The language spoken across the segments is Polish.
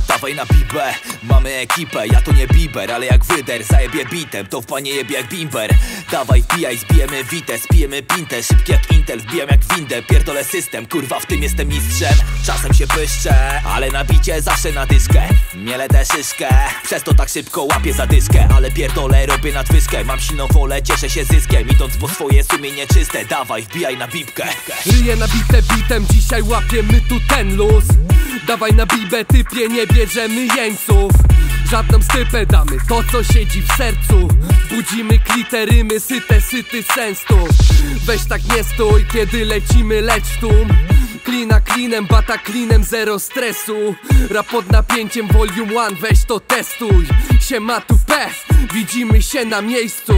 Dawaj na bibę, mamy ekipę. Ja to nie Bieber, ale jak wyder zajebie bitem, to w panie jebie jak bimber. Dawaj wbijaj, zbijemy witę, spijemy pintę. Szybki jak Intel, wbijam jak windę. Pierdolę system, kurwa w tym jestem mistrzem. Czasem się pyszczę, ale na bicie zawsze na dyszkę. Mielę tę szyszkę, przez to tak szybko łapię zadyszkę. Ale pierdolę, robię nadwyżkę. Mam silną wolę, cieszę się zyskiem, idąc po swoje sumienie czyste. Dawaj wbijaj na bibkę. Ryję nabite bitem, dzisiaj łapiemy tu ten luz. Dawaj na bibę typie, nie bierzemy jeńców. Żadną stypę damy, to co siedzi w sercu. Budzimy kliterymy, syty sens tu. Weź tak nie stój, kiedy lecimy leć w tłum. Klina klinem, bata klinem, zero stresu. Rap pod napięciem, volume 1, weź to testuj. Siema tu P, widzimy się na miejscu.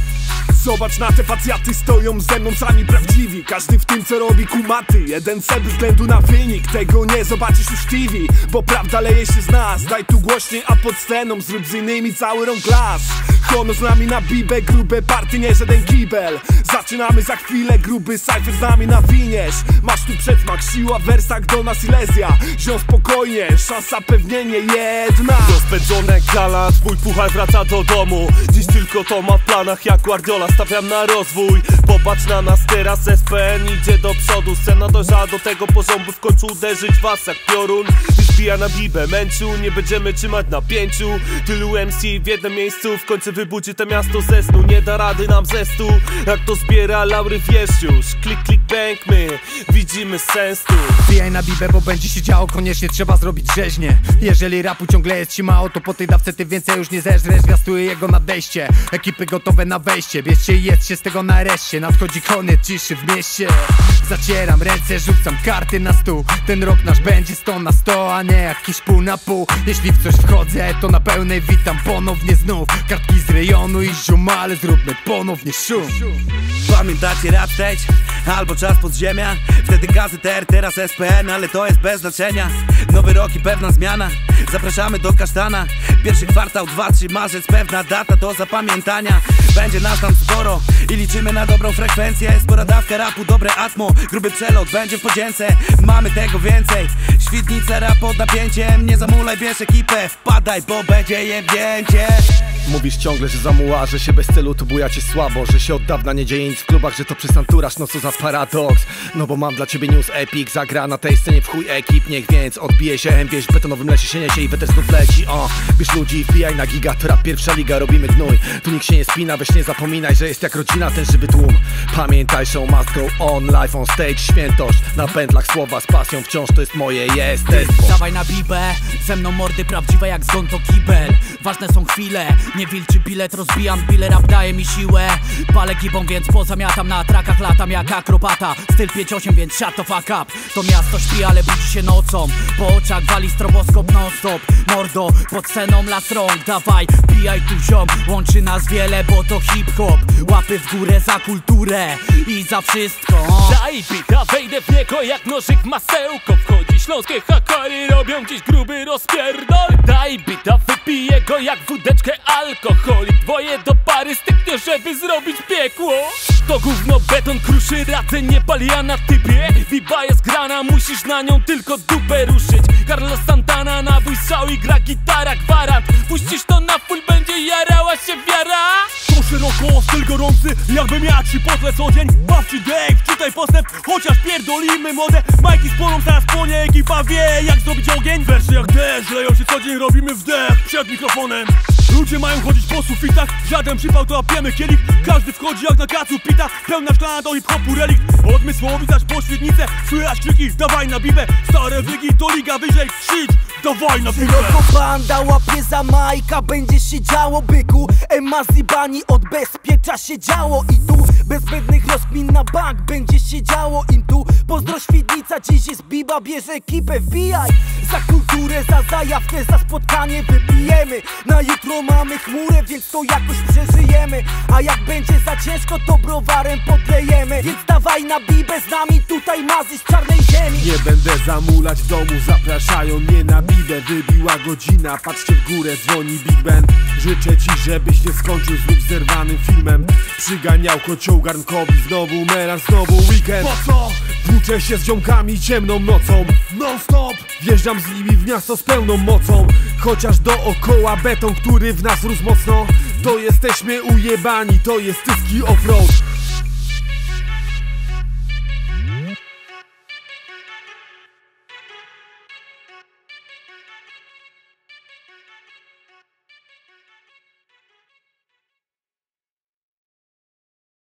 Zobacz na te facjaty, stoją ze mną sami prawdziwi. Każdy w tym co robi kumaty, jeden cel bez względu na wynik. Tego nie zobaczysz już w TV, bo prawda leje się z nas. Daj tu głośniej, a pod sceną zrób z innymi cały rąk glas. Hono z nami na bibę, grube party, nie żaden kibel. Zaczynamy za chwilę, gruby cypher z nami nawiniesz. Masz tu przedsmak, siła w wersach do nas Silesia. Ziom spokojnie, szansa pewnie nie jedna. Rozpędzone gala, twój puchar wraca do domu. Dziś tylko to ma w planach jak Guardiola, stawiam na rozwój. Popatrz na nas teraz, SPN idzie do przodu. Scena dojrzała do tego poziomu, w końcu uderzyć was jak piorun. Wbija na bibę, męczył, nie będziemy trzymać na pięciu. Tylu MC w jednym miejscu, w końcu wybudzi to miasto ze snu. Nie da rady nam ze stu, jak to zbiera laury wiesz już. Klik, klik, bang, my widzimy sens tu. Wbijaj na bibę, bo będzie się działo, koniecznie trzeba zrobić rzeźnie. Jeżeli rapu ciągle jest ci mało, to po tej dawce ty więcej już nie zeżresz. Zwiastuje jego nadejście, ekipy gotowe na wejście. Bierzcie i jedźcie z tego nareszcie, nadchodzi koniec ciszy w mieście. Zacieram ręce, rzucam karty na stół. Ten rok nasz będzie 100 na 100, a nie jakiś pół na pół. Jeśli w coś wchodzę, to na pełnej witam ponownie znów. Kartki z rejonu i ziomale, zróbmy ponownie szum. Pamiętacie rap stage? Albo czas podziemia? Wtedy KZR, teraz SPN, ale to jest bez znaczenia. Nowy rok i pewna zmiana, zapraszamy do kasztana. Pierwszy kwartał, 2-3 marzec, pewna data do zapamiętania. Będzie nas tam sporo i liczymy na dobrą frekwencję. Spora dawka rapu, dobre atmo, gruby przelot będzie w podzięce. Mamy tego więcej, świdnica rap pod napięciem. Nie zamulaj, bierz ekipę, wpadaj, bo będzie jebnięcie. Mówisz ciągle, że zamuła, że się bez celu tu bujacie słabo. Że się od dawna nie dzieje nic w klubach, że to przez anturaż, no co za paradoks. No bo mam dla ciebie news epic, zagra na tej scenie w chuj ekip. Niech więc odbije się, wieś w betonowym lesie się niesie i weter znów leci. Bierz ludzi, wbijaj na giga, to rap pierwsza liga, robimy gnój. Tu nikt się nie spina, weź nie zapominaj, że jest jak rodzina ten żywy tłum. Pamiętaj, show must go on, live on stage, świętość. Na pętlach słowa z pasją, wciąż to jest moje jestestwo. Dawaj na bibę, ze mną mordy prawdziwe jak zgon to kibel. Ważne są chwile, nie wilczy bilet, rozbijam bile, rap daje mi siłę. Palę gibą, więc pozamiatam na trakach, latam jak akrobata. Styl 5-8, więc shut the fuck up. To miasto śpi, ale budzi się nocą. Po oczach wali stroboskop non stop. Mordo, pod sceną las rąk, dawaj, bijaj tu ziom. Łączy nas wiele, bo to hip-hop. Łapy w górę za kulturę i za wszystko. Daj bita, wejdę w niego jak nożyk masełko. Wchodzi śląskie hakary, robią dziś gruby rozpierdol. Daj bita, wypiję go jak wódeczkę alkoholik. Dwoje do pary styknie, żeby zrobić piekło. To gówno beton kruszy, radzę nie pali, ja na typie. Biba jest grana, musisz na nią tylko dupę ruszyć. Carlos Santana, nabój strzał i gra gitara, gwarant. Puścisz to na full, będzie jarała się wiara. To szeroko, styl gorący, jakbym ja ci potle co dzień. Bawczy dek, czytaj postęp, chociaż pierdolimy modę. Majki z polą, zaraz płonie, ekipa wie jak zrobić ogień. Wersy jak deszcz, leją się co dzień, robimy wdech przed mikrofonem. Ludzie mają chodzić po sufitach, żaden przypał to łapiemy kielich. Każdy wchodzi jak na kacu pita, pełna szklana do hip-hopu relikt. Od Mysłowic aż po Świdnicę, słychać krzyki, dawaj na bibę. Stare wygi to liga wyżej, krzycz, dawaj na bibę. Szeroko banda łapie za Majka, będzie się działo byku. Emazibani odbezpiecza się działo i tu bez zbędnych rozkmin na bank będzie się działo im tu. Pozdro Świdnica, dziś jest biba, bierze ekipę, wbijaj. Za kulturę, za zajawkę, za spotkanie wypijemy. Na jutro mamy chmurę, więc to jakoś przeżyjemy. A jak będzie za ciężko, to browarem podlejemy. Więc dawaj na bibę, z nami tutaj mazy z czarnej ziemi. Nie będę zamulać w domu, zapraszają mnie na bibę. Wybiła godzina, patrzcie w górę, dzwoni Big Ben. Życzę ci, żebyś nie skończył znów zerwanym filmem. Przyganiał kocioł garnkowi, znowu melanż, znowu weekend. Po co? Włóczę się z ziomkami ciemną nocą, non stop wjeżdżam z nimi w miasto z pełną mocą. Chociaż dookoła beton, który w nas rósł mocno, to jesteśmy ujebani, to jest tyski offroad.